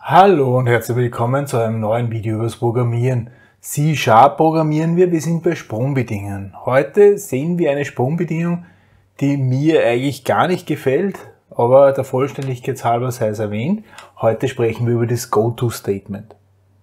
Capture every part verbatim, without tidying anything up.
Hallo und herzlich willkommen zu einem neuen Video über das Programmieren. C-Sharp programmieren wir, wir sind bei Sprungbedingungen. Heute sehen wir eine Sprungbedingung, die mir eigentlich gar nicht gefällt, aber der Vollständigkeit halber sei es erwähnt. Heute sprechen wir über das Goto-Statement.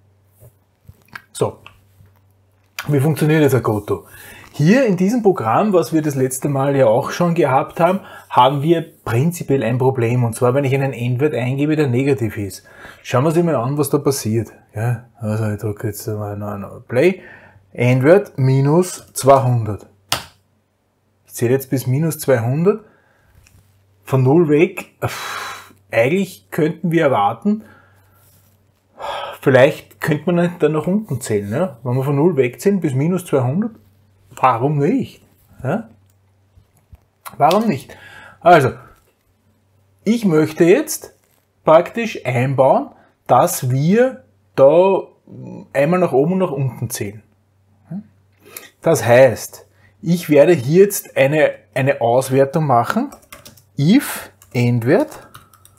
So, wie funktioniert jetzt ein Goto? Hier in diesem Programm, was wir das letzte Mal ja auch schon gehabt haben, haben wir prinzipiell ein Problem. Und zwar, wenn ich einen Endwert eingebe, der negativ ist. Schauen wir uns mal an, was da passiert. Ja, also ich drücke jetzt mal noch Play. Endwert minus zweihundert. Ich zähle jetzt bis minus zweihundert. Von null weg. Eigentlich könnten wir erwarten, vielleicht könnte man dann nach unten zählen. Ja? Wenn wir von null wegzählen bis minus zweihundert. Warum nicht? Ja? Warum nicht? Also, ich möchte jetzt praktisch einbauen, dass wir da einmal nach oben und nach unten zählen. Das heißt, ich werde hier jetzt eine, eine Auswertung machen. If Endwert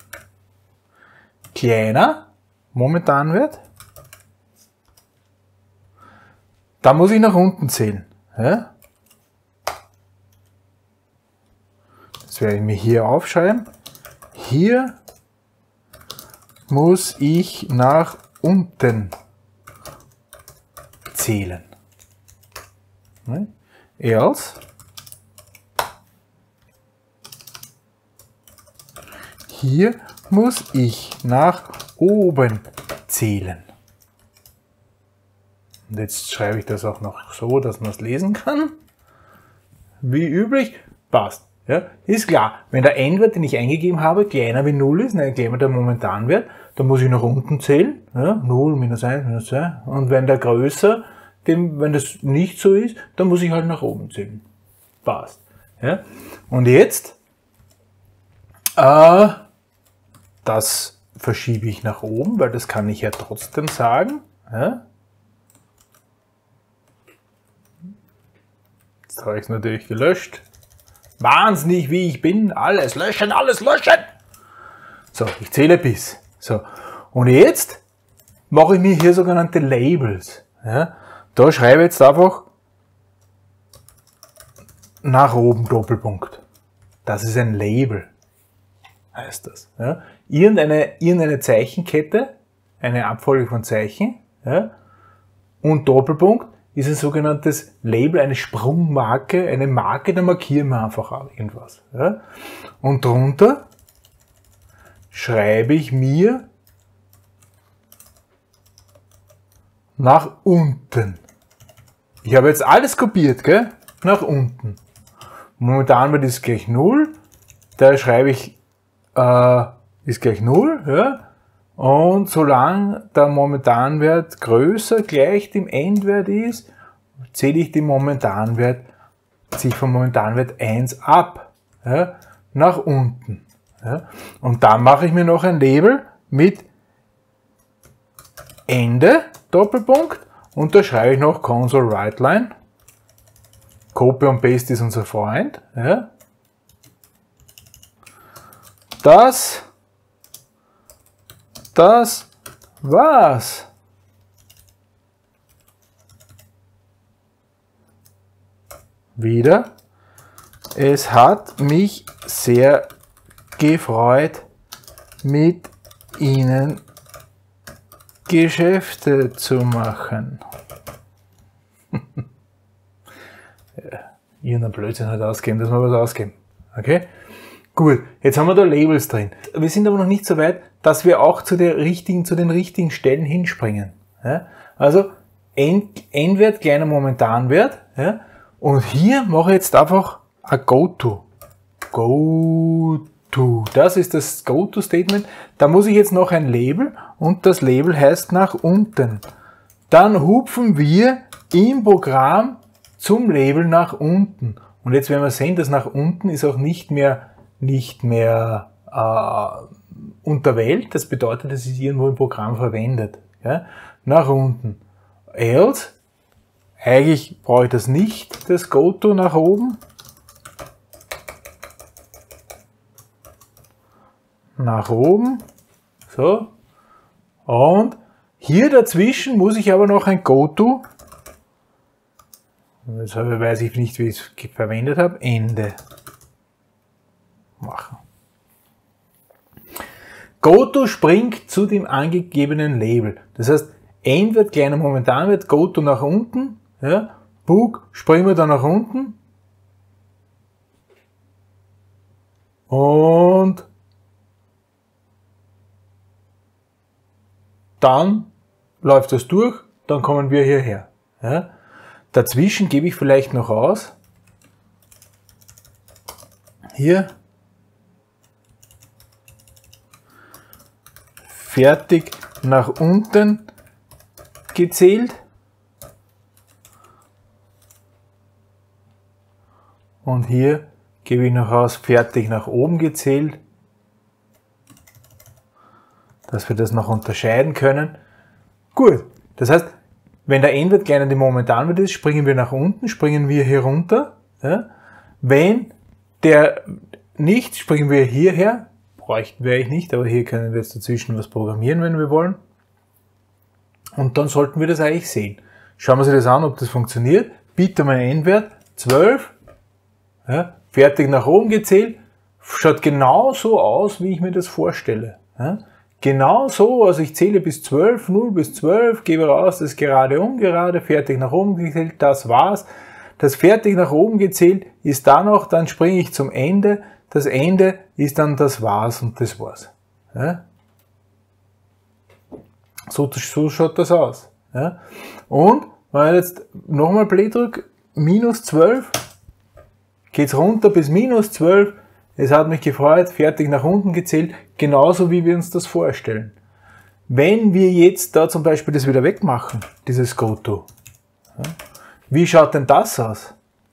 kleiner Momentanwert. Da muss ich nach unten zählen. Ja? Das werde ich mir hier aufschreiben. Hier muss ich nach unten zählen. Ne? Else hier muss ich nach oben zählen. Und jetzt schreibe ich das auch noch so, dass man es lesen kann. Wie üblich, passt. Ja, ist klar, wenn der Endwert, den ich eingegeben habe, kleiner wie null ist, dann gleich mal der Momentanwert, dann muss ich nach unten zählen. Ja, null, minus eins, minus zwei. Und wenn der größer, dem, wenn das nicht so ist, dann muss ich halt nach oben zählen. Passt. Ja. Und jetzt, äh, das verschiebe ich nach oben, weil das kann ich ja trotzdem sagen. Ja. Jetzt habe ich es natürlich gelöscht. Wahnsinnig wie ich bin. Alles löschen, alles löschen. So, ich zähle bis. So. Und jetzt mache ich mir hier sogenannte Labels. Ja. Da schreibe ich jetzt einfach nach oben Doppelpunkt. Das ist ein Label. Heißt das. Ja. Irgendeine, irgendeine Zeichenkette, eine Abfolge von Zeichen, ja, und Doppelpunkt ist ein sogenanntes Label, eine Sprungmarke, eine Marke, da markieren wir einfach irgendwas. Ja. Und drunter schreibe ich mir nach unten. Ich habe jetzt alles kopiert, gell? Nach unten. Momentan wird es gleich null, da schreibe ich äh, ist gleich null, ja. Und solange der Momentanwert größer gleich dem Endwert ist, zähle ich den Momentanwert, ziehe ich vom Momentanwert eins ab, ja, nach unten. Ja. Und dann mache ich mir noch ein Label mit Ende, Doppelpunkt, und da schreibe ich noch Console WriteLine. Copy und Paste ist unser Freund. Ja. Das Das war's. Wieder. Es hat mich sehr gefreut, mit Ihnen Geschäfte zu machen. Ja, irgendein Blödsinn halt ausgeben, dass wir was ausgeben. Okay? Gut, jetzt haben wir da Labels drin. Wir sind aber noch nicht so weit, dass wir auch zu, der richtigen, zu den richtigen Stellen hinspringen. Ja? Also End, Endwert, kleiner Momentanwert. Ja? Und hier mache ich jetzt einfach ein Goto. Goto. Das ist das Goto-Statement. Da muss ich jetzt noch ein Label und das Label heißt nach unten. Dann hupfen wir im Programm zum Label nach unten. Und jetzt werden wir sehen, dass nach unten ist auch nicht mehr nicht mehr äh, unterwählt, das bedeutet, es ist irgendwo im Programm verwendet. Ja? Nach unten. Else, eigentlich brauche ich das nicht, das Goto nach oben. Nach oben. So. Und hier dazwischen muss ich aber noch ein GoTo, jetzt weiß ich nicht, wie ich es verwendet habe, Ende machen. GoTo springt zu dem angegebenen Label. Das heißt, Endwert kleiner Momentanwert, GoTo nach unten, ja, Book springen wir dann nach unten und dann läuft das durch, dann kommen wir hierher. Ja. Dazwischen gebe ich vielleicht noch aus, hier, fertig nach unten gezählt und hier gebe ich noch aus, fertig nach oben gezählt, dass wir das noch unterscheiden können. Gut, das heißt, wenn der Endwert kleiner der Momentanwert ist, springen wir nach unten, springen wir hier runter. Ja? Wenn der nicht, springen wir hierher, bräuchten wir eigentlich nicht, aber hier können wir jetzt dazwischen was programmieren, wenn wir wollen. Und dann sollten wir das eigentlich sehen. Schauen wir uns das an, ob das funktioniert. Bitte mein Endwert, zwölf, ja, fertig nach oben gezählt, schaut genau so aus, wie ich mir das vorstelle. Ja. Genau so, also ich zähle bis zwölf, null bis zwölf, gebe raus, das gerade ungerade, fertig nach oben gezählt, das war's. Das fertig nach oben gezählt ist da noch, dann springe ich zum Ende, das Ende ist dann das war's und das war's. Ja. So, so schaut das aus. Ja. Und wenn ich jetzt nochmal Play drücke, minus zwölf, geht's runter bis minus zwölf, es hat mich gefreut, fertig nach unten gezählt, genauso wie wir uns das vorstellen. Wenn wir jetzt da zum Beispiel das wieder wegmachen, dieses GoTo, ja, wie schaut denn das aus?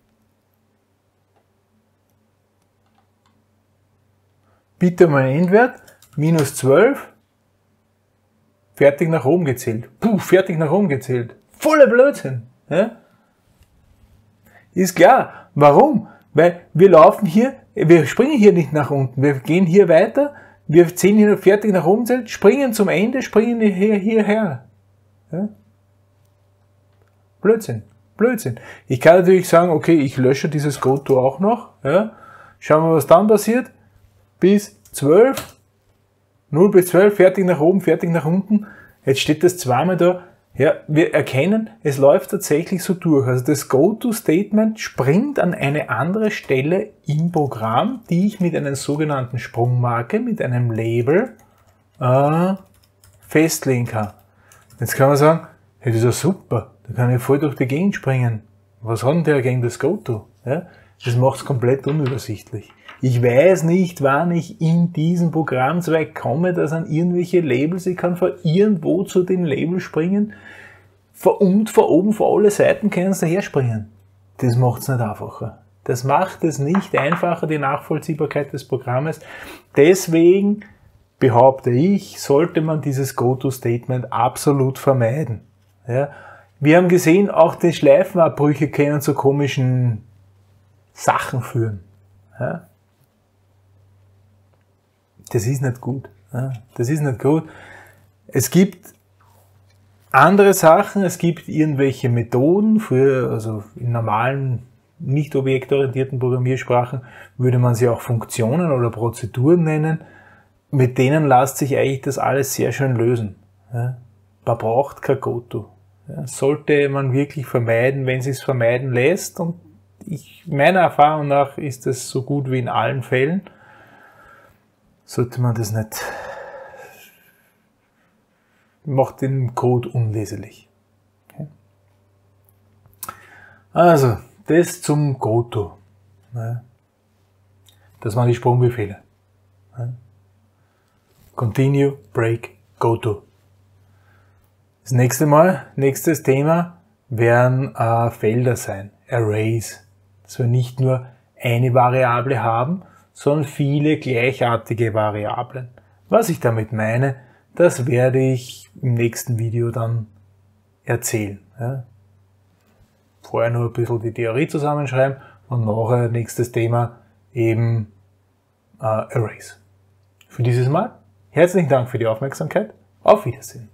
Bitte mein Endwert, minus zwölf, fertig nach oben gezählt. Puh, fertig nach oben gezählt. Voller Blödsinn. Ja? Ist klar. Warum? Weil wir laufen hier, wir springen hier nicht nach unten, wir gehen hier weiter, wir zählen hier fertig nach oben gezählt, springen zum Ende, springen hier, hierher. Ja? Blödsinn. Blödsinn. Ich kann natürlich sagen, okay, ich lösche dieses GoTo auch noch. Ja? Schauen wir, was dann passiert. Bis zwölf, null bis zwölf, fertig nach oben, fertig nach unten. Jetzt steht das zweimal da. Ja, wir erkennen, es läuft tatsächlich so durch. Also das GoTo-Statement springt an eine andere Stelle im Programm, die ich mit einer sogenannten Sprungmarke, mit einem Label äh, festlegen kann. Jetzt kann man sagen, hey, das ist ja super, da kann ich voll durch die Gegend springen. Was hat denn der gegen das GoTo? Ja, das macht es komplett unübersichtlich. Ich weiß nicht, wann ich in diesen Programmzweig komme, dass an irgendwelche Labels, ich kann von irgendwo zu den Labels springen und von oben, von alle Seiten können sie daher springen. Das macht es nicht einfacher. Das macht es nicht einfacher, die Nachvollziehbarkeit des Programmes. Deswegen behaupte ich, sollte man dieses GoTo-Statement absolut vermeiden. Ja. Wir haben gesehen, auch die Schleifenabbrüche können zu komischen Sachen führen. Ja. Das ist nicht gut. Ja, das ist nicht gut. Es gibt andere Sachen, es gibt irgendwelche Methoden, für, also in normalen, nicht objektorientierten Programmiersprachen würde man sie auch Funktionen oder Prozeduren nennen. Mit denen lässt sich eigentlich das alles sehr schön lösen. Ja, man braucht kein GoTo. Ja, sollte man wirklich vermeiden, wenn es sich vermeiden lässt. Und ich, meiner Erfahrung nach ist es so gut wie in allen Fällen. Sollte man das nicht, macht den Code unleserlich. Okay. Also, das zum GoTo. Das waren die Sprungbefehle. Continue, Break, GoTo. Das nächste Mal, nächstes Thema werden äh, Felder sein, Arrays. Dass wir nicht nur eine Variable haben, sondern viele gleichartige Variablen. Was ich damit meine, das werde ich im nächsten Video dann erzählen. Ja. Vorher nur ein bisschen die Theorie zusammenschreiben und nachher nächstes Thema eben äh, Arrays. Für dieses Mal herzlichen Dank für die Aufmerksamkeit Auf Wiedersehen.